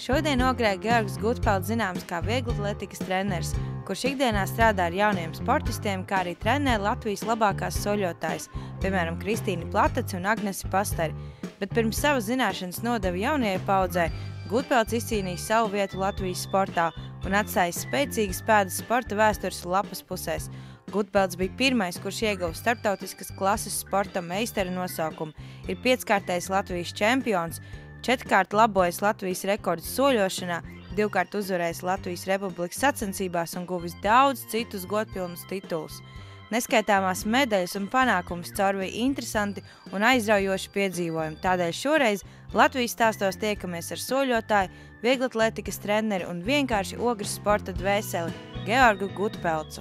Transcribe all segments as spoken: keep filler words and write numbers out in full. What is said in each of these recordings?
Šodien nogrēja Georgs Gutpelts, zināms kā vieglatlētikas treneris, kurš ikdienā strādā ar jauniem sportistiem, kā arī trenē Latvijas labākās soļotājs, piemēram, Kristīni Plataci un Agnesi Pastari. Bet pirms savas zināšanas nodeva jaunajai paudzei, Gutpelts izcīnīja savu vietu Latvijas sportā un atstājis spēcīgas pēdas sporta vēstures lapas pusēs. Gutpelts bija pirmais, kurš ieguva starptautiskas klases sporta meistara nosaukumu, ir pieckārtais Latvijas čempions, četrkārt labojas Latvijas rekordus soļošanā, divkārt uzvarējis Latvijas Republikas sacensībās un guvis daudz citus godpilnus titulus. Neskaitāmās medaļas un panākumus caurvīja interesanti un aizraujoši piedzīvojumi. Tādēļ šoreiz Latvijas stāstos tiekamies ar soļotāju, vieglatlētikas treneri un vienkārši ogres sporta dvēseli Georgu Gutpelcu.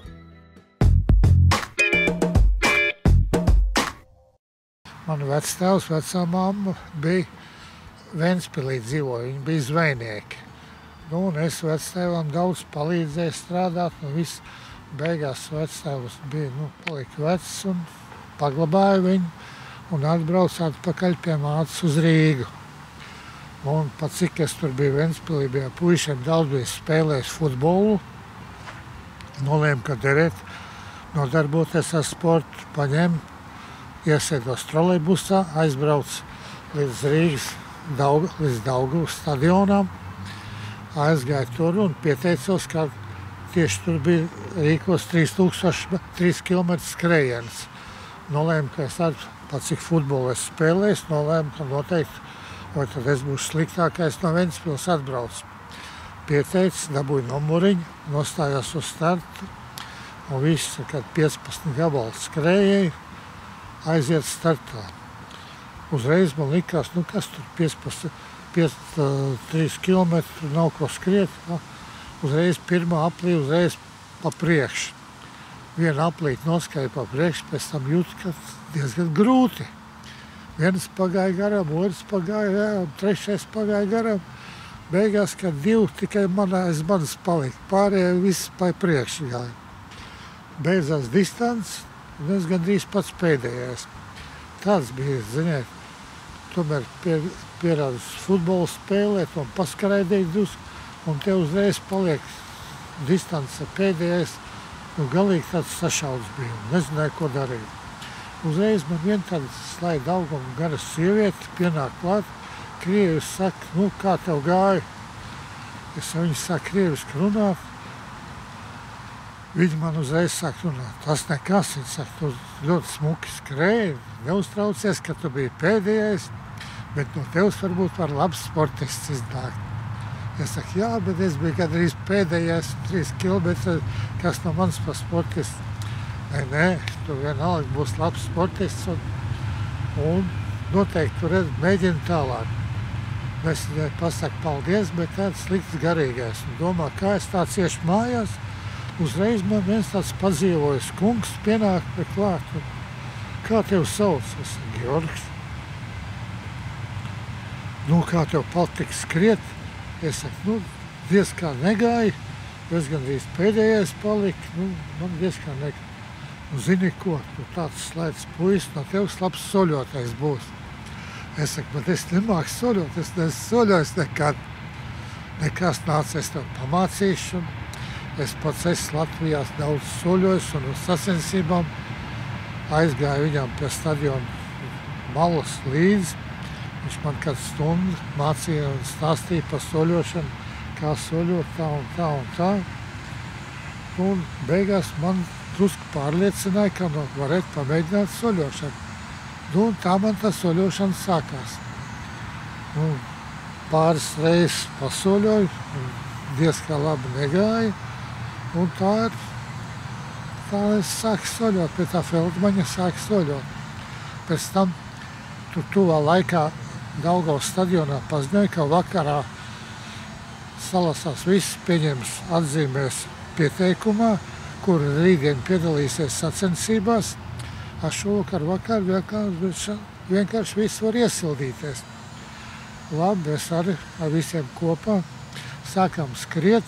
Manu vectēvs, vecā mamma bija Ventspilī dzīvoja, viņi bija zvejnieki. Nu, un es vectēvam daudz palīdzēju strādāt, nu viss beigās vectēvs bija, nu, palika vecs un paglabāja viņu un atbrauca atpakaļ pie mātes uz Rīgu. Un pat cik es tur biju Ventspilī, bija puišiem daudz bija spēlējis futbolu, nolēma, ka derēt, nodarboties ar sportu, paņem, iesēdos trolejbusā, aizbrauc līdz Rīgas Daug, līdz Daugavas stadionam, aizgāju tur un pieteicos, ka tieši tur bija rīkos trīs tūkstoši trīs kilometru skrējiens. Nolēmu, ka es arī pat cik futbolu es spēlēju, nolēmu, ka noteikti, vai tad es būšu sliktākais no Ventspils atbraucu. Pieteicis, dabūju numuriņu, nostājos uz startu un viss, kad piecpadsmit gabalu skrējēju, aiziet startā. Uzreiz man likās, nu kas tur piecpadsmit trīs kilometri, nav ko skriet. Ja? Uzreiz pirmā aplī, uzreiz pa priekšu. Viena aplīt noskāja pa priekšu, pēc tam jūtu, ka diezgan grūti. Viens pagāja garām, otrs pagāja garām, trešais pagāja garām. Beigās, kad divi tikai manā aiz manis palika, pārējie viss pa priekšu gāja. Beidzās distants, un es gandrīz pats pēdējais. Tāds bija, ziniet, tomēr pie, pierādus futbolu spēlēt un paskraidīt drusku, un te uzreiz paliek distance pēdējais, nu galīgi tāds sašauds bija, nezināju, ko darīt. Uzreiz man vien tāda slaida auguma gara sieviete pienāk klāt, krievis saka, nu kā tev gāja? Es viņu saka krieviski runāt. Viņi man uzreiz saka runāt, tas nekas, viņi saka, tu ļoti smuki skrēji, neuztraucies, ka tu biji pēdējais, bet no tevs varbūt var labs sportists iznākt. Es saku, jā, bet es biju gandrīz pēdējais trīs kilometri, kas no manis par sportists. Nē, nē, tu vienalga būs labs sportists un, un noteikti tu redz, mēģini tālāk. Es viņai pasaku paldies, bet tāds slikts garīgais. Un domā, kā es tā cieši mājās, uzreiz man viens tāds padzīvojas kungs pienāk pie klāt. Kā tev sauc? Es saku, Georgs. Nu, kā tev patika skriet? Es saku, nu, diez kā negāja. Es gandrīz pēdējais palika. Nu, man diez kā negāja. Nu, zini ko, tu tāds slēdz puisis, no tevs labs soļotais būs. Es saku, bet es nemāku soļot, es neesmu soļojis nekad. Nekas nāc, es tev pamācīšu. Es pats esmu Latvijā daudz soļojis un uz sacensībām aizgāju viņam pie stadiona malas līdzi. Viņš man kādu stundu mācīja un stāstīja par soļošanu, kā soļot tā un tā un tā. Un beigās man drusku pārliecināja, ka man varētu pamēģināt soļošanu. Nu, un tā man tā soļošana sākās. Nu, pāris reizes pasoļoju, diez kā labi negāja. Un tā ir, tā es sāku soļot, pie tā Feldmaņa sāku soļot. Pēc tam tur tuvā laikā Daugavas stadionā paziņoja, ka vakarā salasās viss pieņems atzīmēs pieteikumā, kur rītdien piedalīsies sacensībās. Ar šovakar vakar vienkārši, vienkārši viss var iesildīties. Labi, es arī ar visiem kopā sākām skriet.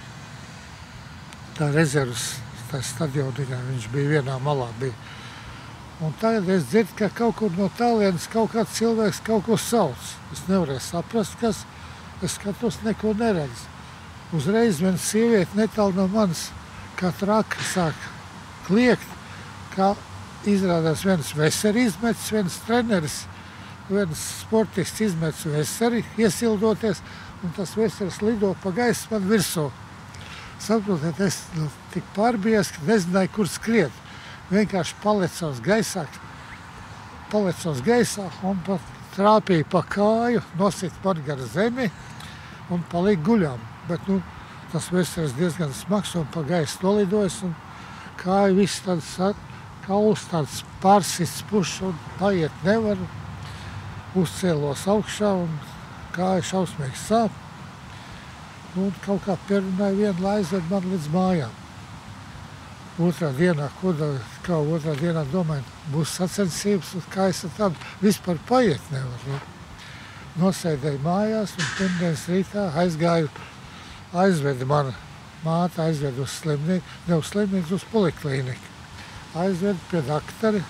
Tā rezervas, tā stadioniņā, viņš bija vienā malā. Bija. Un tagad es dzirdu, ka kaut kur no tālienes kaut kāds cilvēks kaut ko sauc. Es nevarēju saprast, kas, Es skatos, neko neredzu. Uzreiz viena sieviete netālu no manis, kā traka sāk kliegt, kā izrādās viens veseri izmetis, viens treneris, viens sportists izmetis veseri, iesildoties, un tas veseris lido pa gaisu man virsū. Saprotiet, es nu, tik pārbies, ka nezināju, kur skriet. Vienkārši palecos gaisā, palecos gaisā un pat trāpīja pa kāju, nosit man gar zemi un palika guļām. Bet nu, tas veseris diezgan smags un pa gaisu nolidojas un kāja viss tāds kauls, tāds pārsists pušs un paiet nevar. Uzcēlos augšā un kāja šausmīgi sāp. Nu, un kaut kā pierunāja vienu, lai aizved man līdz mājām. Otrā dienā, ko da, kā otrā dienā domāju, būs sacensības, un kā es tad vispār paiet nevaru. Nosēdēju mājās un pirmdienas rītā aizgāju, aizveda mana māte, aizveda uz slimnīcu, ne uz slimnīcu, uz poliklīniku. Aizveda pie daktari.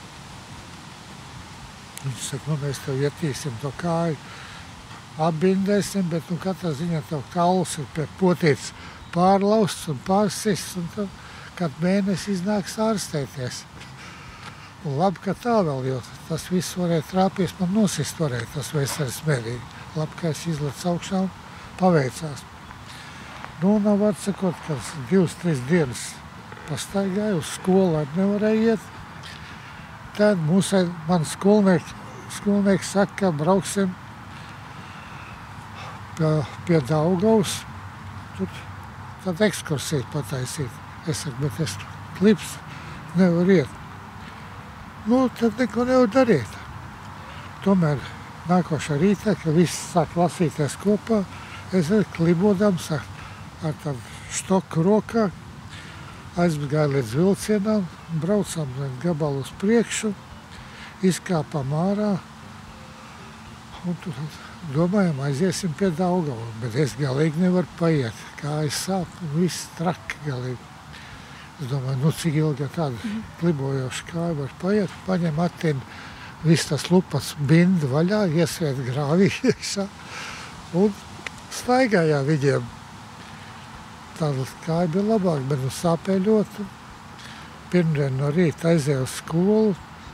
Viņš saka, nu mēs tev ietīsim to kāju, apbindēsim, bet nu katrā ziņā tev kauls ir pie potīts pārlausts un pārsists, un tad, kad mēnesi iznāks ārstēties. Un labi, ka tā vēl, jo tas viss varēja trāpies, man nosist varēja tas veseris mērīgi. Labi, ka es izlecu augšā un paveicās. Nu, nav atsakot, ka divas, trīs dienas pastaigāju, uz skolu arī nevarēja iet. Tad mūsai, man skolnieki, skolnieki saka, ka brauksim pie, pie Daugavas, tur tad ekskursiju pataisīt. Es saku, bet es klips nevaru iet. Nu, tad neko nevar darīt. Tomēr nākošā rītā, kad viss sāk lasīties kopā, es arī klibodams ar, ar tādu štoku rokā, aizgāju līdz vilcienām, braucam gabalu uz priekšu, izkāpam ārā un tur domājam, aiziesim pie Daugavu, bet es galīgi nevaru paiet, kājas sāp un viss traki galīgi. Es domāju, nu cik ilgi tāda klibojoša kāja var paiet, paņem attin viss tas lupas bindu vaļā, iesviet grāvī iekšā un staigājā viņiem. Tāda kāja bija labāk, bet nu sāpēja ļoti. Pirmdien no rīta aizēju uz skolu.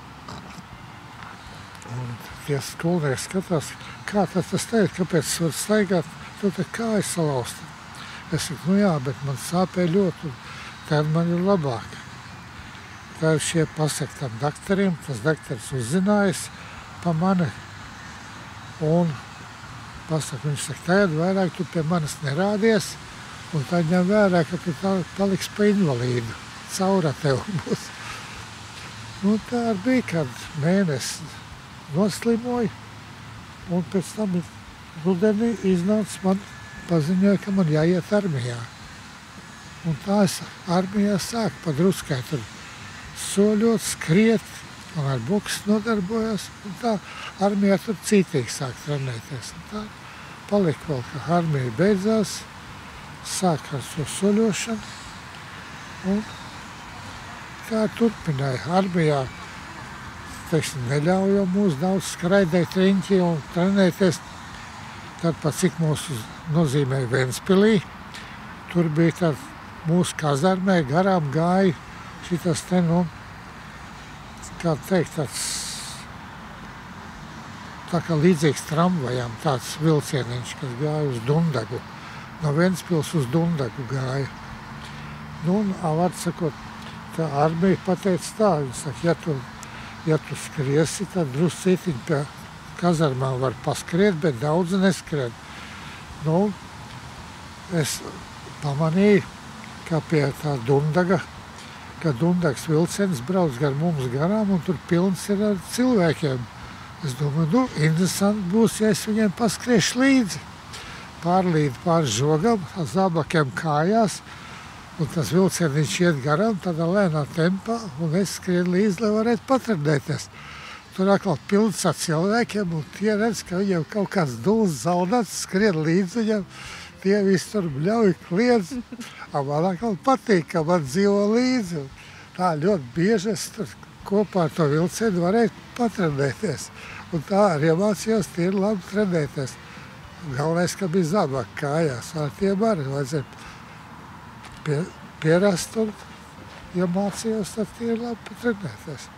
Un tie skolnieki skatās, kā tas tas teikt, kāpēc es varu staigāt, tu te kāja salausta. Es saku, nu jā, bet man sāpēja ļoti, un tad man ir labāk. Tad šie pasaka tam daktariem, tas daktars uzzinājis pa mani. Un pasaka, viņš saka, tagad vairāk tu pie manis nerādies, un tad ņem vērā, ka tu paliks pa invalīdu. Caurā tev būs. Nu, tā arī bija, kad mēnesi noslimoju, un pēc tam rudenī iznāca man paziņoja, ka man jāiet armijā. Un tā es armijā sāku padruskai tur soļot, skriet, un ar boksu nodarbojos, un tā armijā tur cītīgi sāk trenēties. Un tā palika vēl, ka armija beidzās, sāk ar šo soļošanu, un tā turpināja. Armijā, teiksim, neļauj jau mūs daudz skraidēt riņķi un trenēties. Tad pat cik mūsu nozīmēja Ventspilī, tur bija tad mūsu kazarmē garām gāja šitas te, nu, kā teikt, tāds, tā kā līdzīgs tramvajām, tāds vilcieniņš, kas gāja uz Dundagu. No Ventspils uz Dundagu gāja. Nu, un, var sakot, tā armija pateica tā, viņa saka, ja tu, ja tu skriesi, tad druscītiņ pie kazarmām var paskriet, bet daudz neskriet. Nu, es pamanīju, ka pie tā Dundaga, ka Dundags vilciens brauc gar mums garām, un tur pilns ir ar cilvēkiem. Es domāju, nu, interesanti būs, ja es viņiem paskriešu līdzi. Pārlīdu pār žogam, zābakiem kājās, un tas vilcieniņš iet garām tādā lēnā tempā, un es skrienu līdzi, lai varētu patrenēties. Tur atkal pilns ar cilvēkiem, un tie redz, ka viņiem kaut kāds dūls zaudāts, skrien līdzi viņam, tie visi tur bļauj, kliedz. Man atkal patīk, ka man dzīvo līdzi. Tā ļoti bieži es tur kopā ar to vilcienu varēju patrenēties. Un tā arī iemācījos, tie ir labi trenēties. Galvenais, ka bija zābaki kājās. Ar tiem arī vajadzēja pie, pierast un, ja mācījos, tad tie ir labi patrenēties.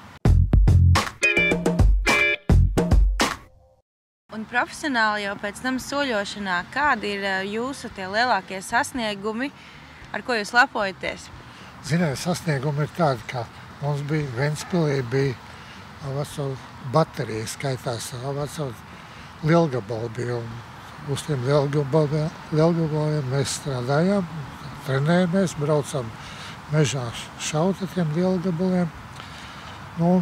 Un profesionāli jau pēc tam soļošanā, kādi ir jūsu tie lielākie sasniegumi, ar ko jūs lepojaties? Ziniet, sasniegumi ir tādi, ka mums bija Ventspilī, bija veco baterija skaitās, veco lielgabalu bija. Un uz tiem lielgabaliem mēs strādājām, trenējamies, braucam mežā šaut ar tiem lielgabaliem. Nu,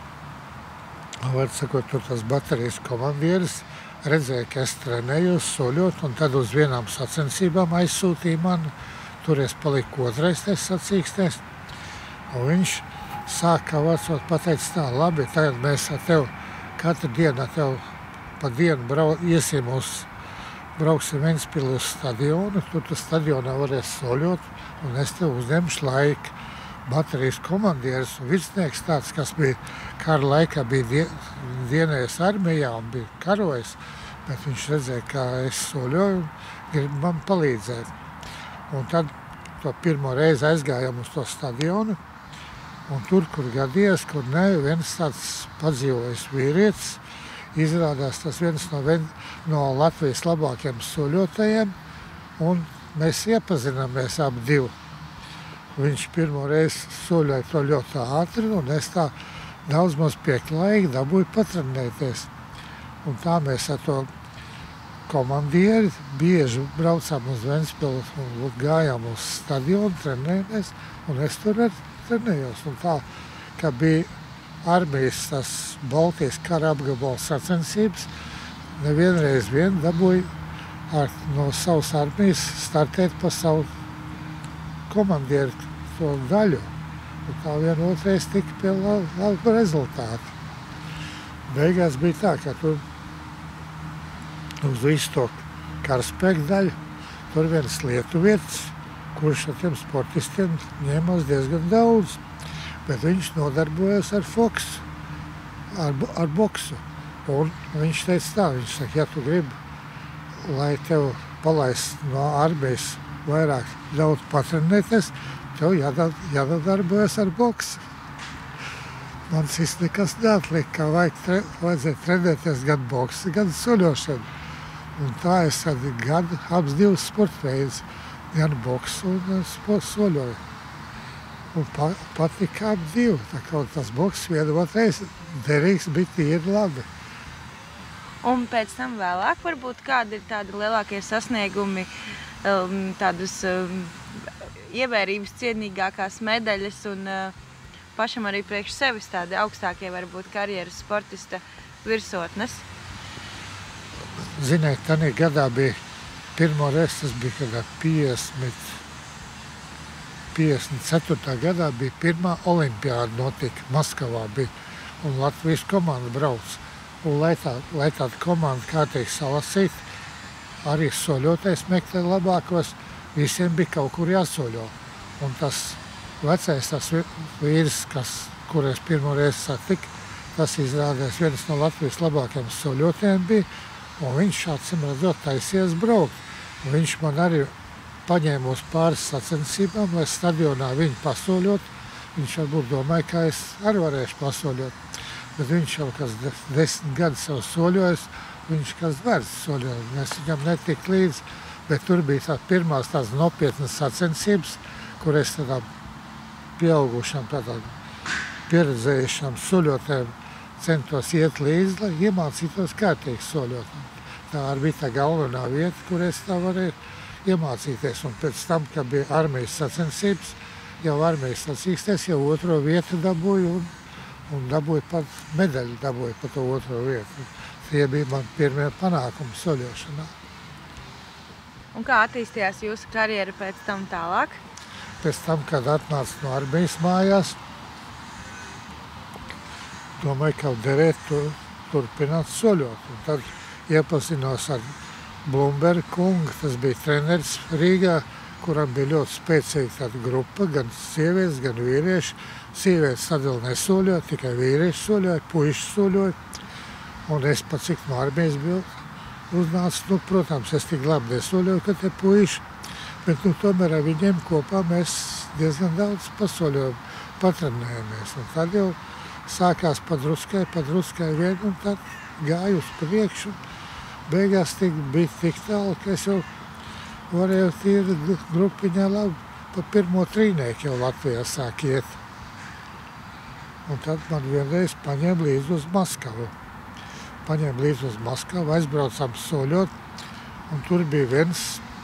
var sakot, tur tas baterijas komandieris redzēja, ka es trenējos soļot, un tad uz vienām sacensībām aizsūtīja mani. Tur es paliku otrais tais sacīkstēs, un viņš sāka vecot pateikt tā, labi, tagad mēs ar tev katru dienu ar tev pa dienu brau, iesim uz, brauksim Ventspili uz stadionu, tur tu stadionā varēs soļot, un es tev uzņemšu laiku. Baterijas komandieris un virsnieks tāds, kas bija kara laikā, bija die, dienējis armijā un bija karojis, bet viņš redzēja, kā es soļoju, grib man palīdzēt. Un tad to pirmo reizi aizgājām uz to stadionu, un tur, kur gadījās, kur ne, viens tāds padzīvojis vīrietis, izrādās tas viens no, no Latvijas labākiem soļotajiem, un mēs iepazināmies ap divu. Viņš pirmo reizi soļoja to ļoti ātri, un es tā daudz maz pieklājīgi dabūju patrenēties. Un tā mēs ar to komandieri bieži braucām uz Ventspili un gājām uz stadionu, trenējamies, un es tur arī trenējos. Un tā, ka bija armijas tas Baltijas kara apgabala sacensības, nevienreiz vien dabūju ar, no savas armijas startēt pa savu komandieru to daļu. Un tā vienotreiz tika pie laba rezultāta. Beigās bija tā, ka tur uz visu to karaspēku daļu tur viens lietuvietis, kurš ar tiem sportistiem ņēmās diezgan daudz. Bet viņš nodarbojas ar foksu, ar, ar boksu. Un viņš teica tā, viņš saka, ja tu gribi, lai tev palaist no armijas vairāk daudz patrenēties, tev jānodarbojas ar boksu. Man šis nekas neatlika, ka vajag tre, vajadzēja trenēties gan boksu, gan soļošanu. Un tā es arī gadu abas divas sportveidus, gan boksu un soļoju. Un pa, patika ap divu, tā kā tas boks vienotreiz derīgs bija tīri labi. Un pēc tam vēlāk varbūt kādi ir tādi lielākie sasniegumi, tādas ievērības cienīgākās medaļas un pašam arī priekš sevis tādi augstākie varbūt karjeras sportista virsotnes? Ziniet, tanī gadā bija, pirmo reizi tas bija kādā piecdesmit, piecdesmit ceturtā gadā bija pirmā olimpiāda notika, Maskavā bija, un Latvijas komanda brauc. Un lai, tā, lai tāda komanda kārtīgi salasīt, arī soļotais meklē labākos, visiem bija kaut kur jāsoļo. Un tas vecais tas vīrs, kas, kur es pirmo reizi satiku, tas izrādās viens no Latvijas labākajiem soļotājiem bija, un viņš acīm redzot taisies braukt. Un viņš man arī paņēma uz pāris sacensībām, lai stadionā viņu pasoļot. Viņš varbūt domāja, ka es arī varēšu pasoļot. Bet viņš jau kas desmit gadus jau soļojas, viņš kas vērts soļojas. Mēs viņam netik līdz, bet tur bija tā pirmās tās nopietnas sacensības, kur es tādām pieaugušām, tādām pieredzējušām soļotēm centos iet līdzi, lai iemācītos kārtīgi soļot. Tā arī bija tā galvenā vieta, kur es tā varēju iemācīties. Un pēc tam, kad bija armijas sacensības, jau armijas sacīksties, jau otro vietu dabūju un, un dabūju pat medaļu, dabūju pa to otro vietu. Tie bija man pirmie panākumi soļošanā. Un kā attīstījās jūsu karjera pēc tam tālāk? Pēc tam, kad atnāca no armijas mājās, domāju, ka derētu turpināt soļot. Un tad iepazinos ar Blumberga kungu, tas bija treneris Rīgā, kuram bija ļoti spēcīga tāda grupa, gan sievietes, gan vīrieši. Sievietes sadali nesoļoja, tikai vīrieši soļoja, puiši soļoja. Un es pat cik no armijas biju uznāca, nu, protams, es tik labi nesoļoju, ka te puiši, bet, nu, tomēr ar viņiem kopā mēs diezgan daudz pasoļojam, patrenējamies. Un tad jau sākās padruskai, padruskai vien, un tad gāju uz priekšu. Beigās tik, bija tik tālu, ka es jau varēju tīri grupiņā labi pa pirmo trīnieku jau Latvijā sāk iet. Un tad man vienreiz paņēma līdzi uz Maskavu. Paņēma līdzi uz Maskavu, aizbraucām soļot, un tur bija viens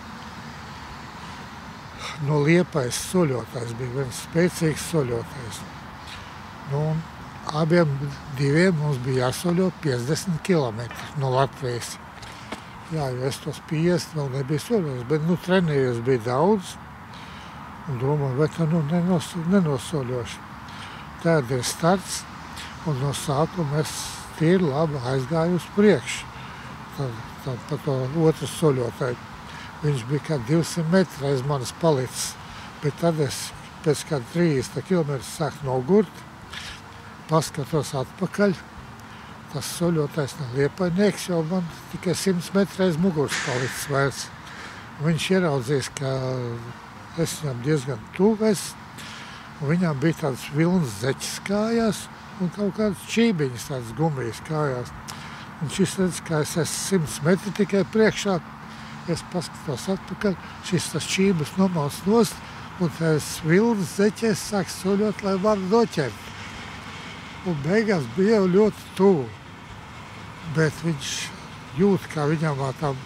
no Liepājas soļotājs, bija viens spēcīgs soļotājs. Nu, un abiem diviem mums bija jāsoļo piecdesmit kilometri no Latvijas. Jā, jo es tos piecdesmit vēl nebija soļojis, bet, nu, trenējos bija daudz, un domāju, vai tā, nu, nenos, nenosoļošu. Tāda ir starts, un no sākuma es tīri labi aizgāju uz priekšu, tad, tad pa to otru soļotāju. Viņš bija kā divsimt metri aiz manis palicis, bet tad es pēc kāda trīsdesmit kilometru sāku nogurt, paskatos atpakaļ, tas soļotājs no Liepājnieks jau man tikai simts metri aiz muguras palicis vairs. Viņš ieraudzījis, ka es viņam diezgan tuvēs, un viņam bija tāds vilnas zeķis kājās un kaut kādas čībiņas, tādas gumijas kājās. Un šis redz, ka es esmu simts metri tikai priekšā, es paskatos atpakaļ, šis tas čības nomals nost, un tas vilnas zeķis sāk soļot, lai varu noķert. Un beigās bija jau ļoti tuvu, bet viņš jūt, kā viņam tam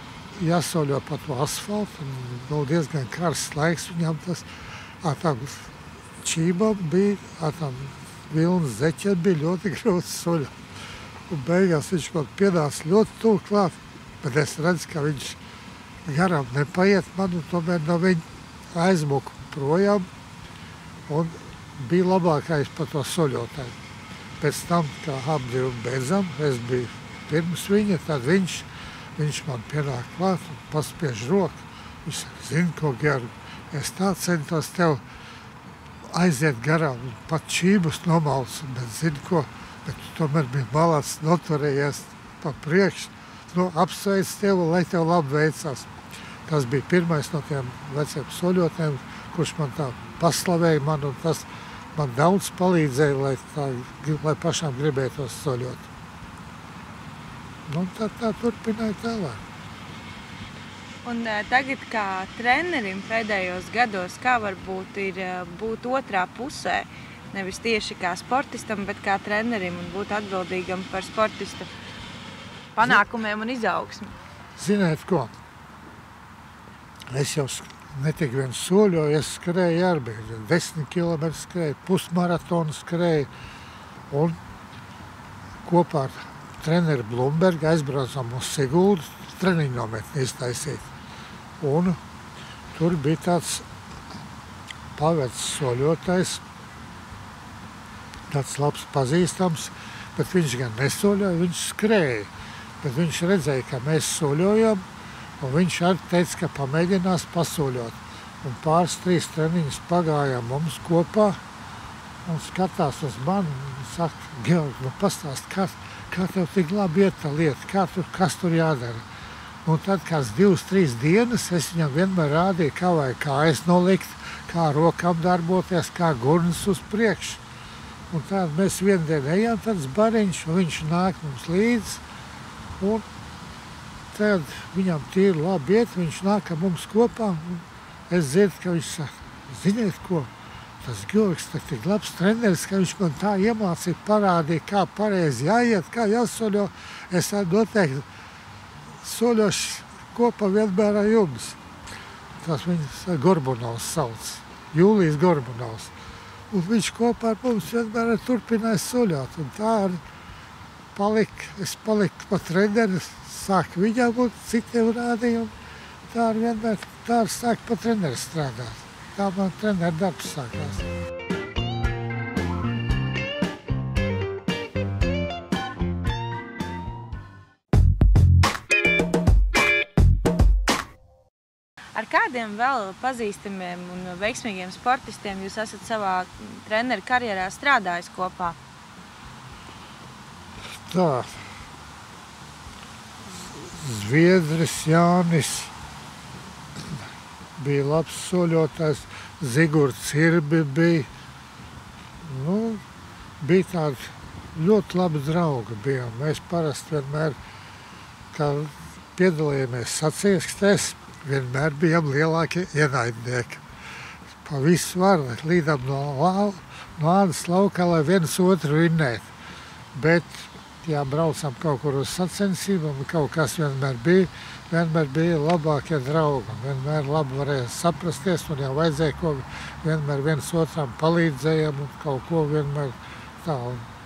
jāsoļo pa to asfaltu, un no diezgan karsts laiks viņam tas, ar tam čībām bija, ar tam vilnas zeķiem bija ļoti grūti soļot. Un beigās viņš man piedās ļoti tuvu klāt, bet es redzu, ka viņš garām nepaiet man, un tomēr no viņa aizmuku projām, un bija labākais pa to soļotāju. Pēc tam, kā apdivu beidzam, es biju pirms viņa, tad viņš, viņš man pienāk klāt un paspiež roku. Viņš saka, zini, ko, Georgi, es tā centos tev aiziet garām, pat čības nomalsu, bet zini, ko, bet tu tomēr biji malāts, noturējies pa priekšu, nu, apsveic tevi, lai tev labi veicās. Tas bija pirmais no tiem veciem soļotiem, kurš man tā paslavēja man, un tas man daudz palīdzēja, lai, tā, lai pašām gribētos soļot. Nu, tā, tā turpināja tālāk. Un uh, tagad kā trenerim pēdējos gados, kā varbūt ir uh, būt otrā pusē, nevis tieši kā sportistam, bet kā trenerim un būt atbildīgam par sportista panākumiem un izaugsmi? Ziniet ko? Es jau ne tik vien soļoju, es skrēju arī, desmit kilometru skrēju, pusmaratonu skrēju, un kopā ar treneri Blumbergu aizbraucām uz Siguldu treniņu nometni iztaisīt. Un tur bija tāds pavecs soļotājs, tāds labs pazīstams, bet viņš gan nesoļoja, viņš skrēja, bet viņš redzēja, ka mēs soļojam, un viņš arī teica, ka pamēģinās pasoļot. Un pāris trīs treniņus pagājām mums kopā un skatās uz mani un saka, Georgi, nu pastāst, kā, kā tev tik labi iet tā lieta, kā tur, kas tur jādara. Un tad kāds divas, trīs dienas es viņam vienmēr rādīju, kā vai kājas nolikt, kā rokām darboties, kā gurnas uz priekšu. Un tād mēs vienu dienu ejām, tāds bariņš, un viņš nāk mums līdzi. Un tad viņam tīri labi iet, viņš nāk ar mums kopā, un es dzirdu, ka viņš saka, ziniet ko, tas Georgs tā tik labs treneris, ka viņš man tā iemācīja, parādīja, kā pareizi jāiet, kā jāsoļo. Es noteikti soļošu kopā vienmēr ar jums. Tas viņas Gorbunovs sauc, Jūlijs Gorbunovs. Un viņš kopā ar mums vienmēr turpināja soļot, un tā arī palika, es paliku pa treneri, sāku viņam un citiem rādīju, un tā arī vienmēr tā arī sāku pa treneri strādāt. Tā man treneri darbs sākās. Ar kādiem vēl pazīstamiem un veiksmīgiem sportistiem jūs esat savā treneru karjerā strādājis kopā? Tā. Zviedris Jānis bija labs soļotājs, Zigurds Irbi bija. Nu, bija tādi ļoti labi draugi bijām. Mēs parasti vienmēr, kā piedalījāmies sacīkstēs, vienmēr bijām lielākie ienaidnieki. Pa visu varu līdām no, no ādas laukā, lai viens otru vinnētu. Bet, ja braucam kaut kur uz sacensībām, kaut kas vienmēr bija, vienmēr bija labākie draugi. Vienmēr labi varēja saprasties, un jau vajadzēja ko, vienmēr viens otram palīdzējām un kaut ko vienmēr tā.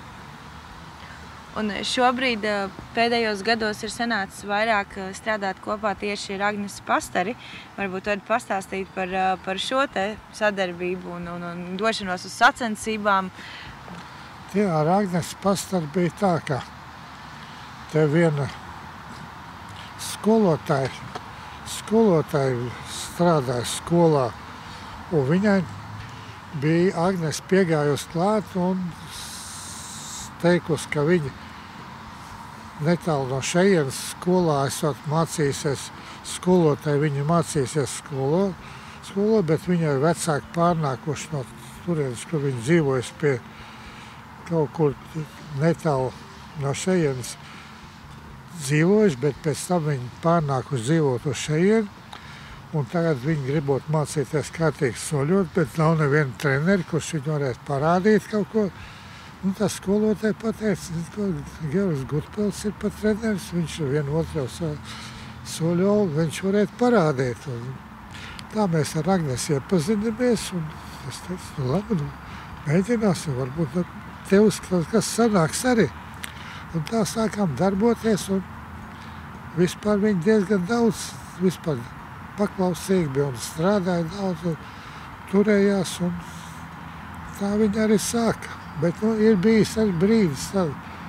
Un šobrīd pēdējos gados ir sanācis vairāk strādāt kopā tieši ar Agnesi Pastari. Varbūt varat pastāstīt par, par šo te sadarbību un, un, un došanos uz sacensībām. Jā, ar Agnesi Pastari bija tā, ka te viena skolotāja, skolotāja strādāja skolā, un viņai bija Agnese piegājusi klāt un teikusi, ka viņa netālu no šejienes skolā esot mācījusies skolotāji, viņa mācījusies skolo, skolo, bet viņai vecāki pārnākuši no turienes, kur viņa dzīvojas pie kaut kur netālu no šejienes dzīvojuši, bet pēc tam viņi pārnākuši dzīvot uz šejieni, un tagad viņi gribot mācīties kārtīgi soļot, bet nav neviena treneri, kurš viņu varētu parādīt kaut ko. Un tas skolotāji pateica, ka Georgs Gutpels ir pat treneris, viņš vienu otru soļo, viņš varētu parādīt. Un tā mēs ar Agnesi iepazinamies, un es teicu, nu labi, nu, mēģināsim, varbūt tev kas sanāks arī. Un tā sākām darboties, un vispār viņi diezgan daudz vispār paklausīgi bija un strādāja daudz, un turējās, un tā viņi arī sāka. Bet nu, ir bijis arī brīdis, tad,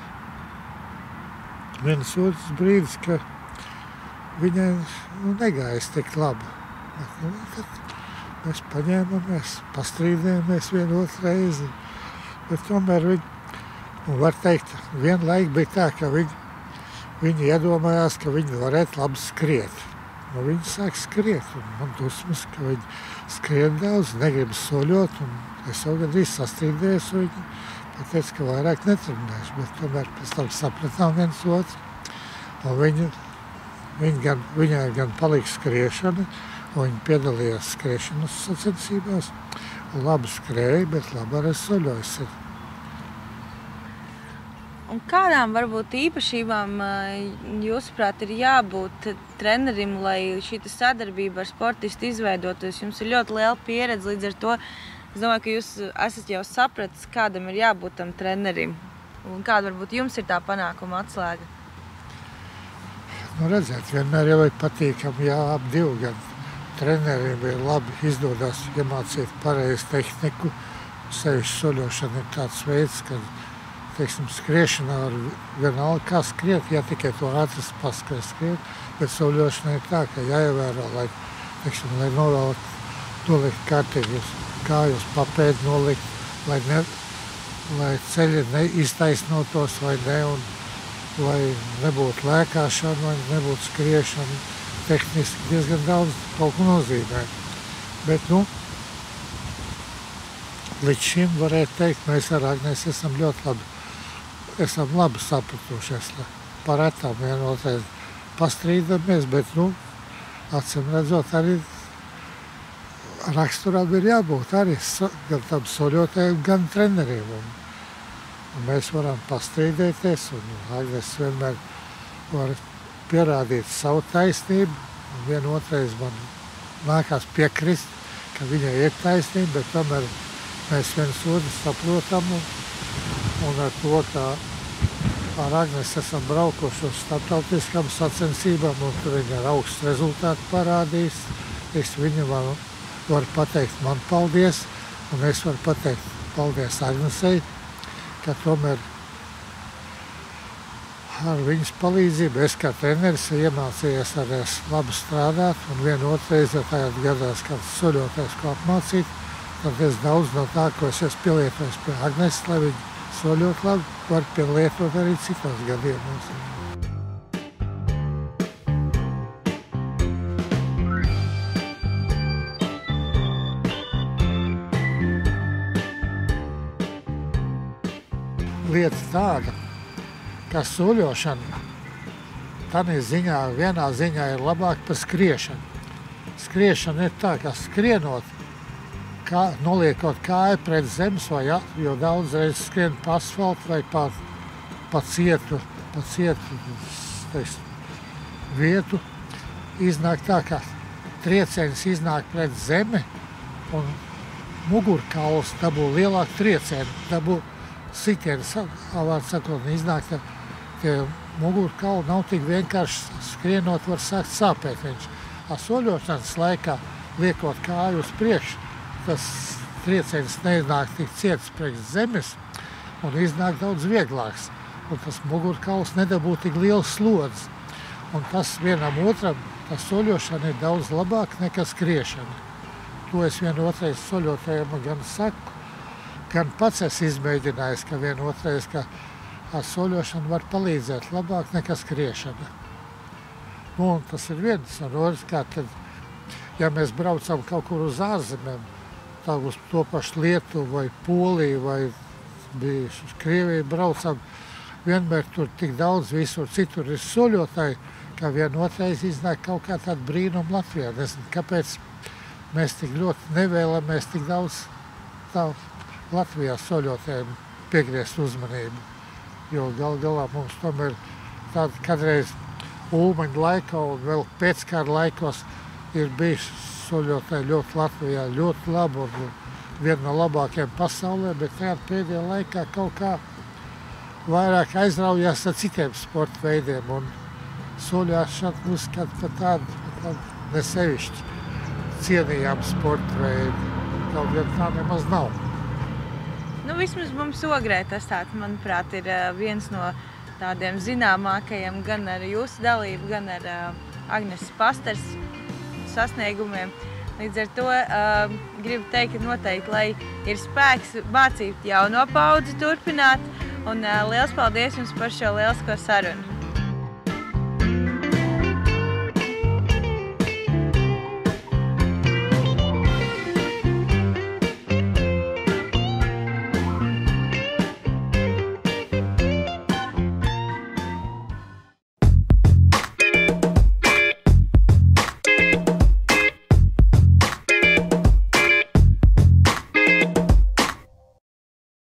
viens otrs brīdis, ka viņai nu, negājas tik labi. Bet, nu, tad mēs paņēmamies, pastrīdējāmies vienu otru reizi. Bet tomēr viņi, un var teikt, vienlaik bija tā, ka viņi, viņi iedomājās, ka viņi varētu labi skriet. Nu, viņi sāk skriet, un man dusmas, ka viņi skriet daudz, negrib soļot, un es jau gandrīz sastrīdējos, un viņi pateica, ka vairāk netrenēšu, bet tomēr pēc tam sapratām viens otru. Un viņi, viņi gan, viņai gan palika skriešana, un viņi piedalījās skriešanas sacensībās, un labi skrēja, bet labi arī soļojas. Un kādām varbūt īpašībām jūsuprāt ir jābūt trenerim, lai šī sadarbība ar sportistu izveidotos? Jums ir ļoti liela pieredze, līdz ar to es domāju, ka jūs esat jau sapratis, kādam ir jābūt tam trenerim. Un kāda varbūt jums ir tā panākuma atslēga? Nu redzēt, vienmēr jau ir patīkami, jā, ap divu gan treneriem ir labi izdodas iemācīt pareizu tehniku. Sevišķi soļošana ir tāds veids, kad teiksim, skriešanā var vienalga kā skriet, ja tikai to atrast paskriet skriet, bet soļošanā ir tā, ka jāievēro, lai, teiksim, lai novēlēt, nolikt kārtīgi kājus papēdi nolikt, lai, ne, lai ceļi neiztaisnotos vai ne, un lai nebūtu lēkāšana vai nebūtu skriešana. Tehniski diezgan daudz kaut ko nozīmē. Bet, nu, līdz šim varētu teikt, mēs ar Agnesi esam ļoti labi, esam labi sapratušies. Parētām vienotrai pastrīdamies, bet, nu, acīm redzot, arī raksturām ir jābūt arī gan tam soļotājiem, gan treneriem. Un, un mēs varam pastrīdēties, un Agnes vienmēr var pierādīt savu taisnību. Un vienotrais man nākās piekrist, ka viņai ir taisnība, bet tomēr mēs viens otru saprotam. Un, un ar to, ka ar Agnes esam braukuši uz starptautiskām sacensībām, un tur viņa ar augstu rezultātu parādījis. Es viņu varu var pateikt man paldies, un es varu pateikt paldies Agnesei, ka tomēr ar viņas palīdzību es kā treneris iemācījies arī labi strādāt, un vienotreiz, ja tagad gadās kāds soļotājs, ko apmācīt, tad es daudz no tā, ko es esmu pielietojis pie Agnes, lai viņi soļot labi, var pielietot arī citos gadījumos. lieta tāda, ka soļošana tādā ziņā, vienā ziņā ir labāk par skriešanu. Skriešana ir tā, ka skrienot, kā, noliekot kāju pret zemes, vai, ja, jo daudz reizes skrien pa asfaltu vai pa, pa cietu, pa cietu teiks, vietu, iznāk tā, ka trieciens iznāk pret zemi un mugurkauls dabū lielāku triecienu, dabū sitienu, vārds sakot, iznāk, ka tie mugurkauli nav tik vienkārši skrienot, var sākt sāpēt viņš. A soļošanas laikā, liekot kāju uz priekšu, tas trieciens neiznāk tik ciets priekš zemes un iznāk daudz vieglāks. Un tas mugurkauls nedabū tik liels slodzes. Un tas vienam otram, tā soļošana ir daudz labāk nekā skriešana. To es vienotreiz soļotājiem gan saku, gan pats es izmēģinājis, ka vienotreiz, ka ar soļošanu var palīdzēt labāk nekā skriešana. Nu, un tas ir viens, un otrs, kā tad, ja mēs braucam kaut kur uz ārzemēm, tā uz to pašu Lietuvu vai Poliju vai bija uz Krieviju braucam, vienmēr tur tik daudz visur citur ir soļotāji, ka vienotreiz iznāk kaut kā tāda brīnuma Latvijā. Nezinu, kāpēc mēs tik ļoti nevēlamies tik daudz tā Latvijā soļotājiem piegriezt uzmanību. Jo gal galā mums tomēr tāda kādreiz Ulmaņa laikā un vēl pēckara laikos ir bijis soļotāji ļoti Latvijā, ļoti labi un viena no labākajiem pasaulē, bet tajā pēdējā laikā kaut kā vairāk aizraujās ar citiem sporta veidiem un soļošana uzskata par tādu, tādu nesevišķi cienījām sporta veidu. Kaut gan tā nemaz nav. Nu, vismaz mums Ogrē tas tāds, manuprāt, ir viens no tādiem zināmākajiem gan ar jūsu dalību, gan ar Agneses Pastars sasniegumiem. Līdz ar to uh, gribu teikt, ka noteikti, lai ir spēks mācīt jauno paudzi turpināt. Un uh, liels paldies jums par šo lielisko sarunu!